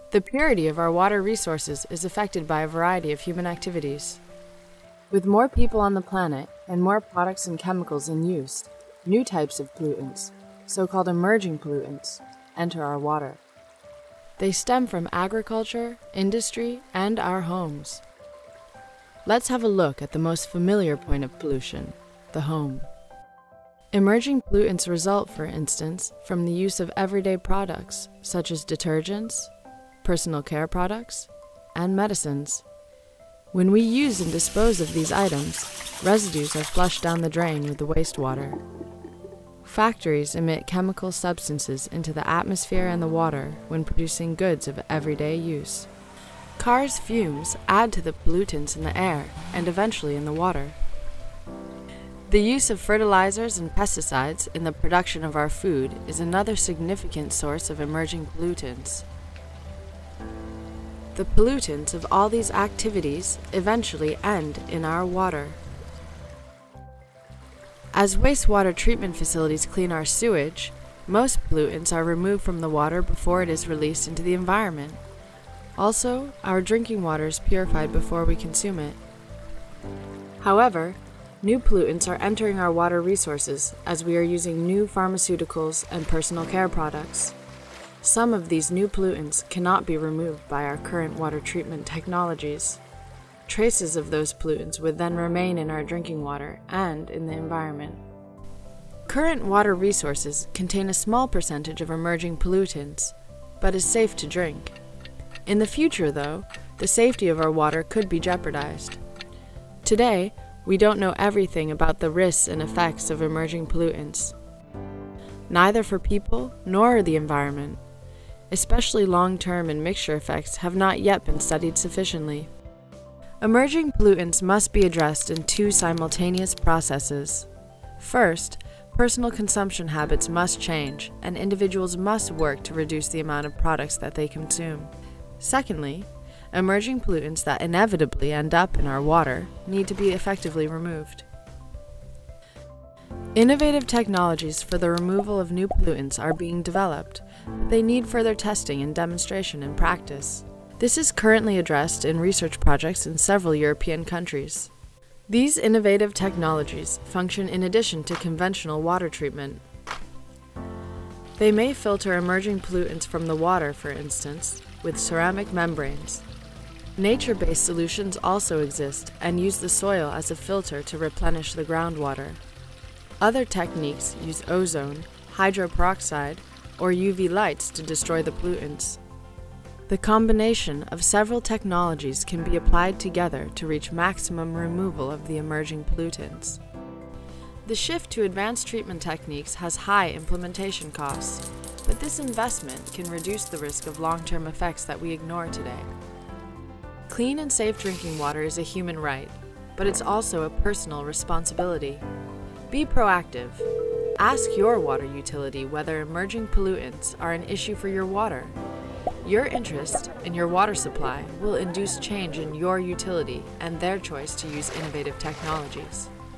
The purity of our water resources is affected by a variety of human activities. With more people on the planet and more products and chemicals in use, new types of pollutants, so-called emerging pollutants, enter our water. They stem from agriculture, industry, and our homes. Let's have a look at the most familiar point of pollution, the home. Emerging pollutants result, for instance, from the use of everyday products such as detergents, personal care products, and medicines. When we use and dispose of these items, residues are flushed down the drain with the wastewater. Factories emit chemical substances into the atmosphere and the water when producing goods of everyday use. Cars' fumes add to the pollutants in the air and eventually in the water. The use of fertilizers and pesticides in the production of our food is another significant source of emerging pollutants. The pollutants of all these activities eventually end in our water. As wastewater treatment facilities clean our sewage, most pollutants are removed from the water before it is released into the environment. Also, our drinking water is purified before we consume it. However, new pollutants are entering our water resources as we are using new pharmaceuticals and personal care products. Some of these new pollutants cannot be removed by our current water treatment technologies. Traces of those pollutants would then remain in our drinking water and in the environment. Current water resources contain a small percentage of emerging pollutants, but is safe to drink. In the future, though, the safety of our water could be jeopardized. Today, we don't know everything about the risks and effects of emerging pollutants, neither for people nor the environment. Especially long-term and mixture effects have not yet been studied sufficiently. Emerging pollutants must be addressed in two simultaneous processes. First, personal consumption habits must change, and individuals must work to reduce the amount of products that they consume. Secondly, emerging pollutants that inevitably end up in our water need to be effectively removed. Innovative technologies for the removal of new pollutants are being developed, but they need further testing and demonstration in practice. This is currently addressed in research projects in several European countries. These innovative technologies function in addition to conventional water treatment. They may filter emerging pollutants from the water, for instance, with ceramic membranes. Nature-based solutions also exist and use the soil as a filter to replenish the groundwater. Other techniques use ozone, hydroperoxide, or UV lights to destroy the pollutants. The combination of several technologies can be applied together to reach maximum removal of the emerging pollutants. The shift to advanced treatment techniques has high implementation costs, but this investment can reduce the risk of long-term effects that we ignore today. Clean and safe drinking water is a human right, but it's also a personal responsibility. Be proactive. Ask your water utility whether emerging pollutants are an issue for your water. Your interest in your water supply will induce change in your utility and their choice to use innovative technologies.